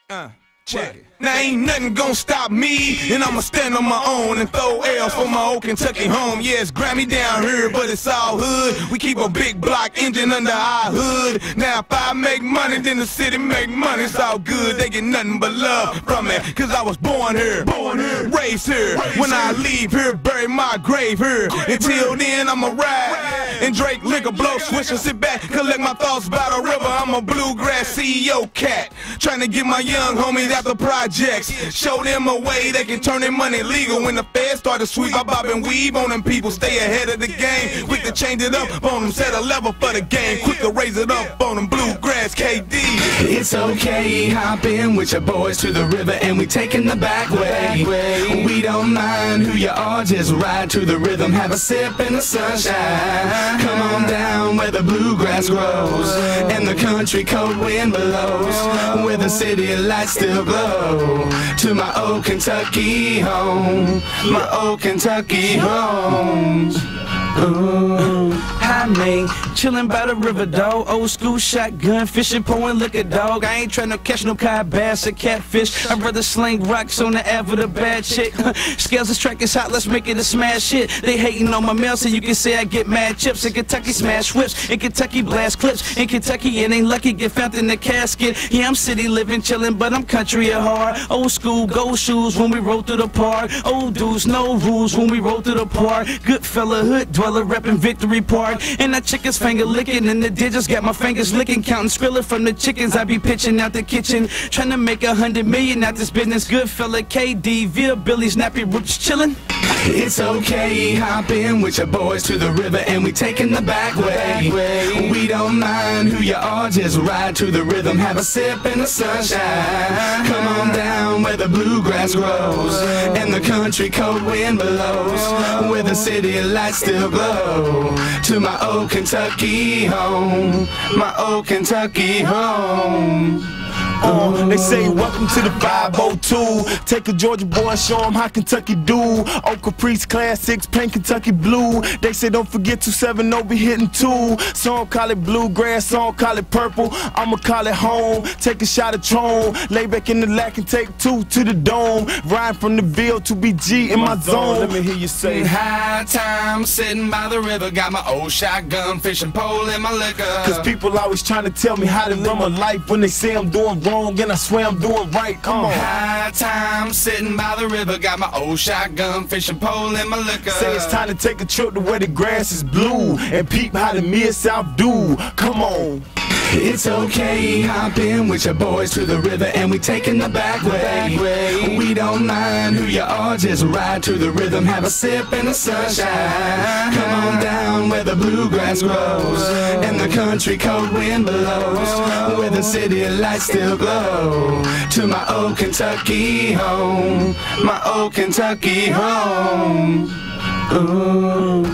Check it. Now ain't nothing gon' stop me, and I'ma stand on my own and throw L's for my old Kentucky home. Yeah, it's Grammy down here, but it's all hood. We keep a big block engine under our hood. Now if I make money, then the city make money. It's all good, they get nothing but love from it, cause I was born here, raised here. When I leave here, bury my grave here. Until then, I'ma ride and Drake liquor, blow, switch and sit back, collect my thoughts about a river. I'm a bluegrass CEO cat, trying to get my young homies out the projects. Show them a way they can turn their money legal. When the feds start to sweep, I bob and weave on them people. Stay ahead of the game, quick to change it up on them. Set a level for the game, quick to raise it up on them. Bluegrass KD. It's okay, hop in with your boys to the river and we taking the back way. We don't mind who you are, just ride to the rhythm, have a sip in the sunshine. Come on down where the bluegrass grows and the country cold wind blows, where the city lights still glow. To my old Kentucky home, my old Kentucky home. Ooh. Hi, man, chillin' by the river, dog. Old school shotgun, fishing, pouring liquor, dog. I ain't tryna catch no cod bass or catfish. I'd rather sling rocks on the Ave with a bad chick. Scales this track is hot, let's make it a smash hit. They hating on my mail, so you can say I get mad chips. In Kentucky, smash whips. In Kentucky, blast clips. In Kentucky, it ain't lucky, get found in the casket. Yeah, I'm city living, chillin', but I'm country at heart. Old school, gold shoes when we roll through the park. Old dudes, no rules when we roll through the park. Good fella, hood dweller, reppin' Victory Park. And that chicken's finger licking, and the digits got my fingers licking. Counting Skrilla from the chickens, I be pitching out the kitchen, trying to make 100 million out this business. Good fella, KD, Via, Billy, Snappy Roots, chillin'. It's okay, hop in with your boys to the river and we taking the back way. We don't mind who you are, just ride to the rhythm, have a sip in the sunshine. Come on down where the bluegrass grows and the country cold wind blows, where the city lights still glow. To my old Kentucky home, my old Kentucky home. They say welcome to the 502. Take a Georgia boy and show him how Kentucky do. Old Caprice Classics, paint Kentucky blue. They say don't forget 270 be hitting 2. Some call it bluegrass, some call it purple. I'ma call it home, take a shot of Tron. Lay back in the lack and take 2 to the dome. Ride from the Ville to BG in my zone. Let me hear you say high time, sitting by the river. Got my old shotgun, fishing pole in my liquor. Cause people always trying to tell me how to live my life when they say I'm doing wrong. And I swear I'm doing right, come on. High time, sitting by the river. Got my old shotgun, fishing pole in my liquor. Say it's time to take a trip to where the grass is blue and peep how the Mid-South do. Come on. It's okay, hop in with your boys to the river and we taking the back way. We don't mind who you are, just ride to the rhythm, have a sip in the sunshine. Come on down where the bluegrass grows and the country cold wind blows, where the city lights still glow. To my old Kentucky home, my old Kentucky home. Ooh.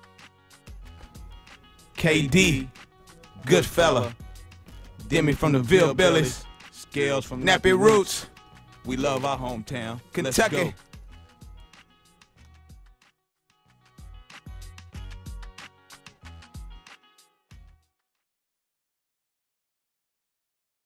KD, good fella. Demi from the Ville Billies, Scales from Nappy Roots. We love our hometown, Kentucky.